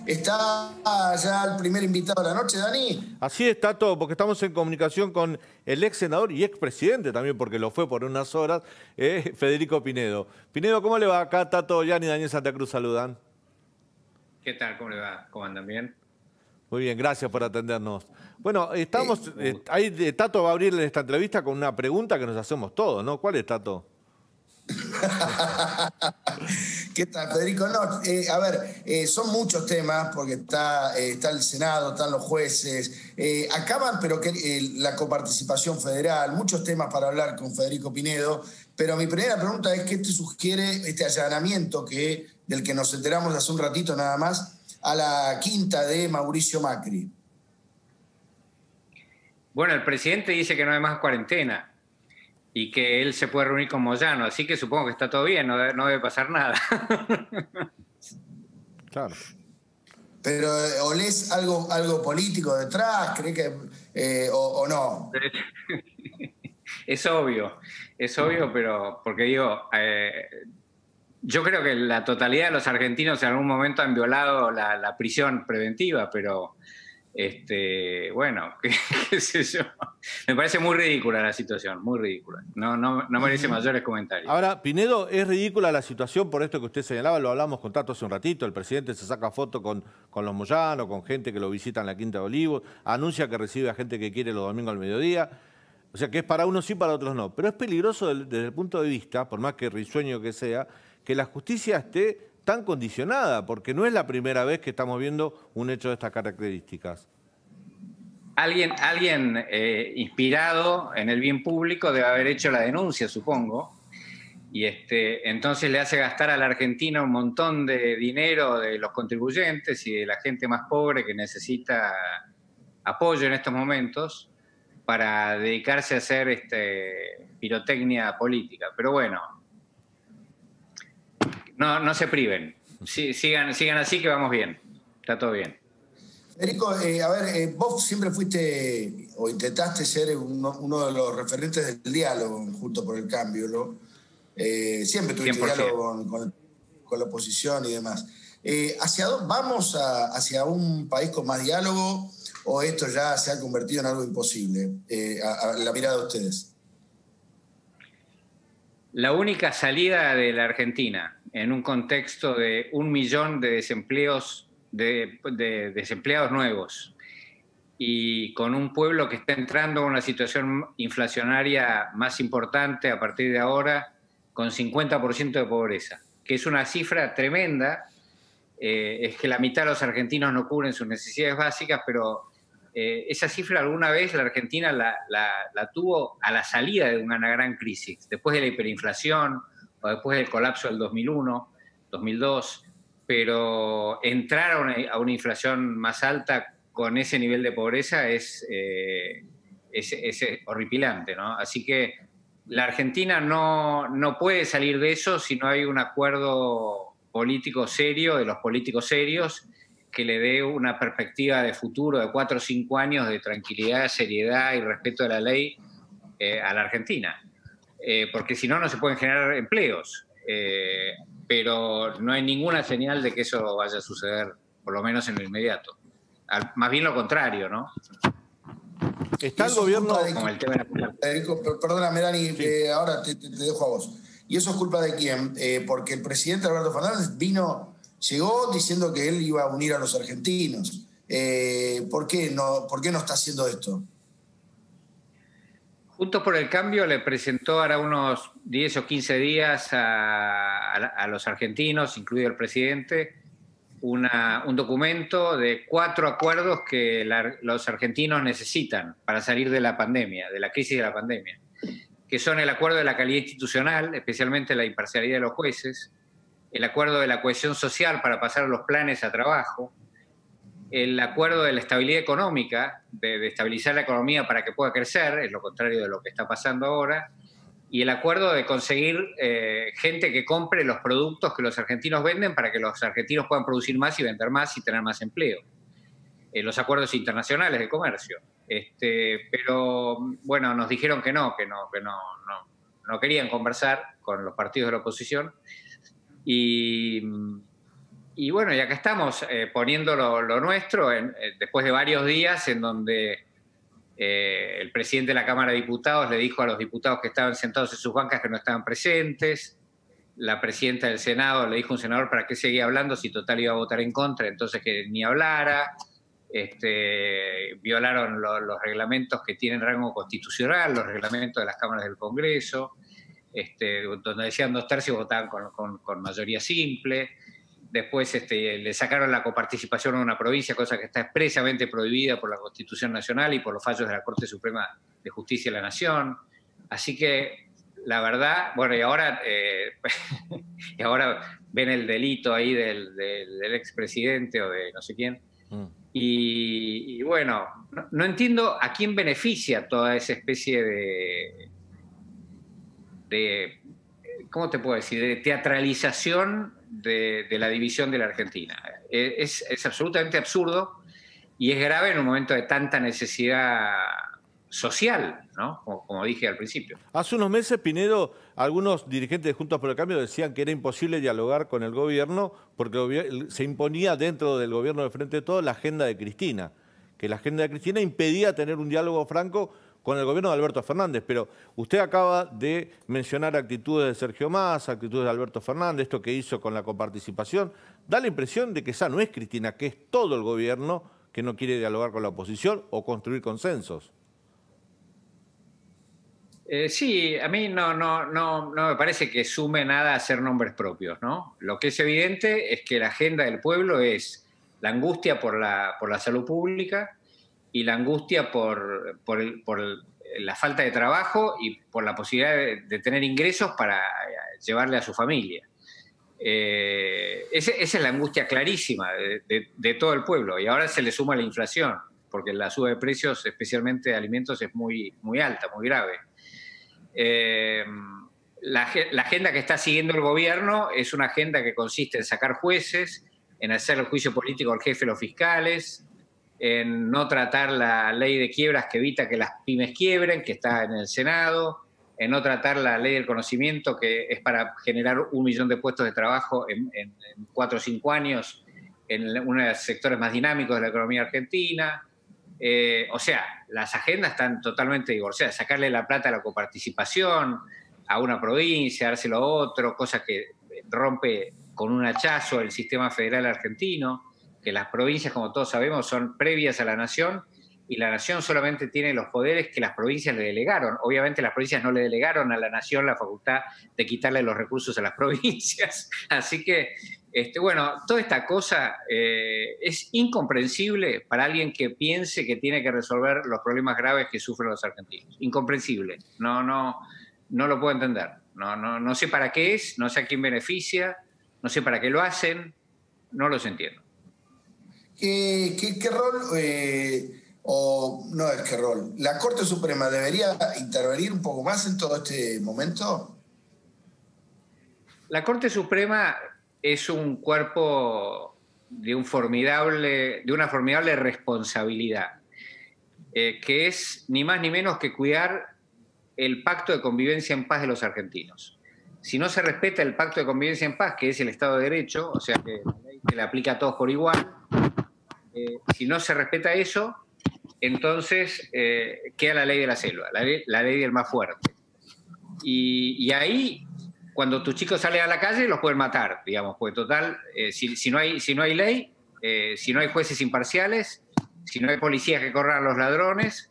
¿Está ya el primer invitado de la noche, Dani? Así está todo, porque estamos en comunicación con el ex senador y expresidente también, porque lo fue por unas horas, Federico Pinedo. Pinedo, ¿cómo le va? Acá Tato Ollán y Daniel Santa Cruz saludan. ¿Qué tal? ¿Cómo le va? ¿Cómo andan bien? Muy bien, gracias por atendernos. Bueno, estamos, Tato va a abrir esta entrevista con una pregunta que nos hacemos todos, ¿no? ¿Cuál es, Tato? ¿Qué tal, Federico? No, a ver, son muchos temas porque está el Senado, están los jueces, acaban, pero la coparticipación federal, muchos temas para hablar con Federico Pinedo, pero mi primera pregunta es: ¿qué te sugiere este allanamiento del que nos enteramos hace un ratito nada más a la quinta de Mauricio Macri? Bueno, el presidente dice que no hay más cuarentena y que él se puede reunir con Moyano, así que supongo que está todo bien, no debe pasar nada. Claro. Pero ¿olés algo político detrás? ¿Cree que o no? Es obvio, pero porque digo, yo creo que la totalidad de los argentinos en algún momento han violado la prisión preventiva, pero bueno, qué sé yo. Me parece muy ridícula la situación, muy ridícula. No merece mayores comentarios. Ahora, Pinedo, es ridícula la situación por esto que usted señalaba, lo hablamos con Tato hace un ratito, el presidente se saca foto con los Moyano, con gente que lo visita en la Quinta de Olivos, anuncia que recibe a gente que quiere los domingos al mediodía, o sea que es para unos sí, para otros no. Pero es peligroso desde el punto de vista, por más que risueño que sea, que la justicia esté tan condicionada, porque no es la primera vez que estamos viendo un hecho de estas características. Alguien inspirado en el bien público debe haber hecho la denuncia, supongo, y entonces le hace gastar a la Argentina un montón de dinero de los contribuyentes y de la gente más pobre que necesita apoyo en estos momentos para dedicarse a hacer pirotecnia política. Pero bueno, no se priven, sigan así que vamos bien, está todo bien. Federico, a ver, vos siempre fuiste o intentaste ser uno de los referentes del diálogo Juntos por el Cambio, ¿no? Siempre tuviste 100%. Diálogo con la oposición y demás. ¿Vamos hacia un país con más diálogo o esto ya se ha convertido en algo imposible a la mirada de ustedes? La única salida de la Argentina en un contexto de 1 millón de desempleados nuevos y con un pueblo que está entrando en una situación inflacionaria más importante a partir de ahora, con 50% de pobreza, que es una cifra tremenda. Es que la mitad de los argentinos no cubren sus necesidades básicas, pero esa cifra alguna vez la Argentina la tuvo a la salida de una gran crisis, después de la hiperinflación o después del colapso del 2001, 2002, pero entrar a una inflación más alta con ese nivel de pobreza es horripilante, ¿no? Así que la Argentina no puede salir de eso si no hay un acuerdo político serio, de los políticos serios, que le dé una perspectiva de futuro de 4 o 5 años de tranquilidad, seriedad y respeto de la ley a la Argentina. Porque si no, no se pueden generar empleos. Pero no hay ninguna señal de que eso vaya a suceder, por lo menos en lo inmediato. Más bien lo contrario, ¿no? Está el gobierno... Como el tema Perdóname, Dani, sí. Ahora te dejo a vos. ¿Y eso es culpa de quién? Porque el presidente Alberto Fernández llegó diciendo que él iba a unir a los argentinos. ¿Por qué no está haciendo esto? Juntos por el Cambio le presentó ahora unos 10 o 15 días a los argentinos, incluido el presidente, un documento de 4 acuerdos que los argentinos necesitan para salir de la pandemia, de la crisis de la pandemia, que son el acuerdo de la calidad institucional, especialmente la imparcialidad de los jueces, el acuerdo de la cohesión social para pasar los planes a trabajo, el acuerdo de la estabilidad económica, de estabilizar la economía para que pueda crecer, es lo contrario de lo que está pasando ahora, y el acuerdo de conseguir gente que compre los productos que los argentinos venden para que los argentinos puedan producir más y vender más y tener más empleo. Los acuerdos internacionales de comercio. Pero, bueno, nos dijeron que no querían conversar con los partidos de la oposición y Y bueno, y acá estamos poniendo lo nuestro después de varios días en donde el presidente de la Cámara de Diputados le dijo a los diputados que estaban sentados en sus bancas que no estaban presentes. La presidenta del Senado le dijo a un senador para qué seguía hablando si total iba a votar en contra, entonces que ni hablara. Violaron los reglamentos que tienen rango constitucional, los reglamentos de las cámaras del Congreso, donde decían 2/3 votaban con mayoría simple. Después le sacaron la coparticipación a una provincia, cosa que está expresamente prohibida por la Constitución Nacional y por los fallos de la Corte Suprema de Justicia de la Nación. Así que, la verdad, bueno, y ahora ven el delito ahí del expresidente o de no sé quién. Y bueno, no entiendo a quién beneficia toda esa especie de ¿cómo te puedo decir?, de teatralización de la división de la Argentina. Es absolutamente absurdo y es grave en un momento de tanta necesidad social, ¿no? Como dije al principio. Hace unos meses, Pinedo, algunos dirigentes de Juntos por el Cambio decían que era imposible dialogar con el gobierno porque se imponía dentro del gobierno de Frente de Todos la agenda de Cristina, que la agenda de Cristina impedía tener un diálogo franco con el gobierno de Alberto Fernández, pero usted acaba de mencionar actitudes de Sergio Massa, actitudes de Alberto Fernández, esto que hizo con la coparticipación. Da la impresión de que esa no es Cristina, que es todo el gobierno que no quiere dialogar con la oposición o construir consensos. Sí, a mí no me parece que sume nada hacer nombres propios, ¿no? Lo que es evidente es que la agenda del pueblo es la angustia por la salud pública y la angustia por la falta de trabajo y por la posibilidad de tener ingresos para llevarle a su familia. Esa es la angustia clarísima de todo el pueblo. Y ahora se le suma la inflación, porque la suba de precios, especialmente de alimentos, es muy, muy alta, muy grave. La agenda que está siguiendo el gobierno es una agenda que consiste en sacar jueces, en hacer el juicio político al jefe de los fiscales, en no tratar la ley de quiebras que evita que las pymes quiebren, que está en el Senado, en no tratar la ley del conocimiento, que es para generar 1 millón de puestos de trabajo en 4 o 5 años en uno de los sectores más dinámicos de la economía argentina. O sea, las agendas están totalmente divorciadas. Sacarle la plata a la coparticipación, a una provincia, dárselo a otro, cosa que rompe con un hachazo el sistema federal argentino, que las provincias, como todos sabemos, son previas a la nación y la nación solamente tiene los poderes que las provincias le delegaron. Obviamente las provincias no le delegaron a la nación la facultad de quitarle los recursos a las provincias. Así que, bueno, toda esta cosa es incomprensible para alguien que piense que tiene que resolver los problemas graves que sufren los argentinos. Incomprensible. No lo puedo entender. No sé para qué es, no sé a quién beneficia, no sé para qué lo hacen, no los entiendo. ¿Qué rol, o no es qué rol, la Corte Suprema debería intervenir un poco más en todo este momento? La Corte Suprema es un cuerpo de una formidable responsabilidad, que es ni más ni menos que cuidar el pacto de convivencia en paz de los argentinos. Si no se respeta el pacto de convivencia en paz, que es el Estado de Derecho, o sea que la ley se le aplica a todos por igual, si no se respeta eso, entonces queda la ley de la selva, la ley del más fuerte. Y ahí, cuando tus chicos salen a la calle, los pueden matar, digamos, porque total, si no hay ley, si no hay jueces imparciales, si no hay policías que corran a los ladrones,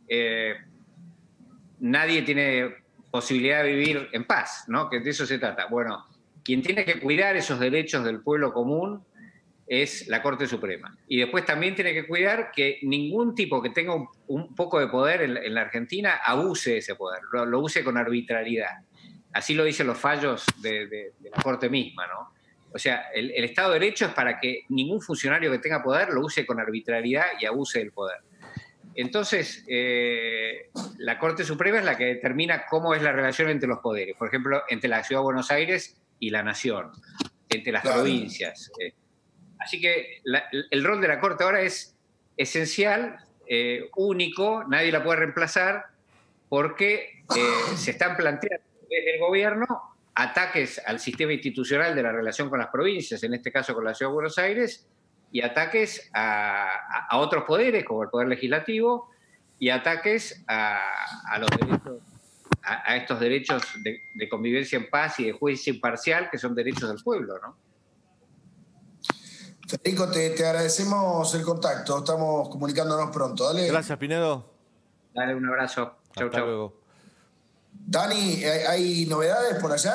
nadie tiene posibilidad de vivir en paz, ¿no? Que de eso se trata. Bueno, quien tiene que cuidar esos derechos del pueblo común es la Corte Suprema. Y después también tiene que cuidar que ningún tipo que tenga un poco de poder en la Argentina abuse de ese poder, lo use con arbitrariedad. Así lo dicen los fallos de la Corte misma, ¿no? O sea, el Estado de Derecho es para que ningún funcionario que tenga poder lo use con arbitrariedad y abuse del poder. Entonces, la Corte Suprema es la que determina cómo es la relación entre los poderes. Por ejemplo, entre la Ciudad de Buenos Aires y la Nación, entre las provincias. Así que el rol de la Corte ahora es esencial, único, nadie la puede reemplazar, porque se están planteando desde el gobierno ataques al sistema institucional de la relación con las provincias, en este caso con la Ciudad de Buenos Aires, y ataques a otros poderes, como el Poder Legislativo, y ataques a los derechos, a estos derechos de convivencia en paz y de juicio imparcial, que son derechos del pueblo, ¿no? Federico, te agradecemos el contacto. Estamos comunicándonos pronto. Dale. Gracias, Pinedo. Dale un abrazo. Chau, Hasta chau. luego. Dani, ¿hay novedades por allá?